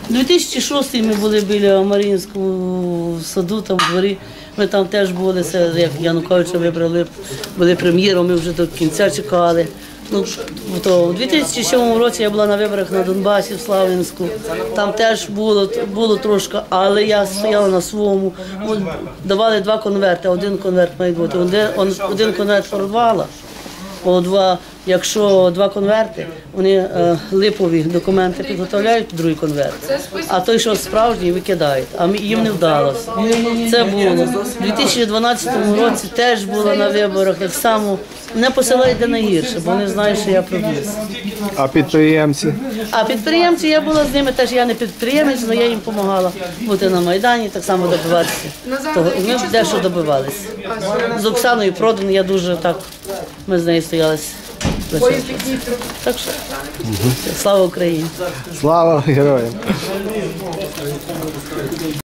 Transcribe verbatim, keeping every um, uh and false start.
дві тисячі шостий ми були біля Маріїнського саду, там в дворі. Ми там теж були, це як Януковича вибрали, були прем'єром, ми вже до кінця чекали. Ну, то у дві тисячі сьомому році я була на виборах на Донбасі, в Слав'янську. Там теж було, було трошки, але я стояла на своєму. Давали два конверти, один конверт має бути. Один, один конверт порвала, о, два, якщо два конверти, вони е, липові документи підготовляють, другий конверт. А той, що справжній, викидають. А їм не вдалося. Це було. У дві тисячі дванадцятому році теж була на виборах, так само. Не посилають де найгірше, бо вони знають, що я проб'юся. А підприємці? А підприємці, я була з ними, теж я не підприємець, але я їм допомагала бути на Майдані, так само добиватися того. І ми дещо добивалися. З Оксаною Продан я дуже так, ми з нею стоялися. Так що, слава Україні! Слава героям!